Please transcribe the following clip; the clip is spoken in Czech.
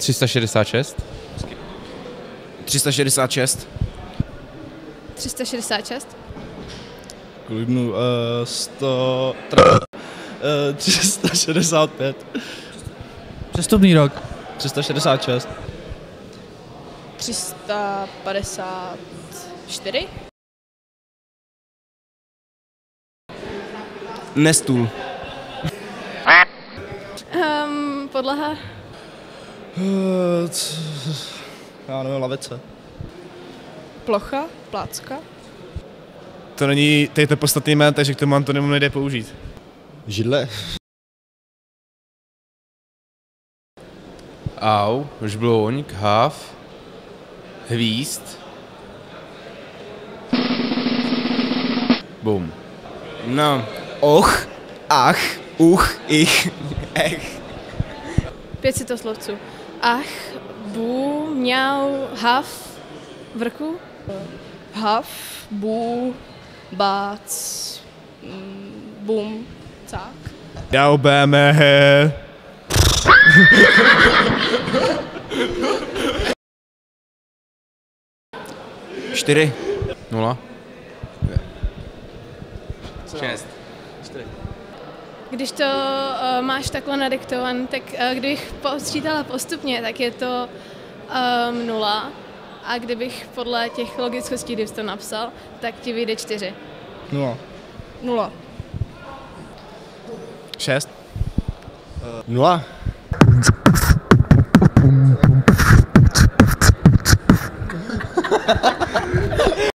366. 366. 366. Klidnu 365. Přestupný rok. 366. 354. Nestůl. Podlaha. Já nevím, lavice. Plocha. Plácka. To není, tady to podstatný jméno, takže k tomu antonymu nejde použít. Židle. Au, žbloň, hav, hvízd. Bum. No. Och, ach, ich, ech. 5 citoslovců. Ach, bu, mňau, hav, vrku. Hav, bu, bác, bum, cák. Já obéme, he. Čtyři. 0. 6. Když to máš takhle nadiktovan, tak kdybych počítala postupně, tak je to 0. A kdybych podle těch logickostí, kdybych to napsal, tak ti vyjde 4. 0. 0. 6. 0.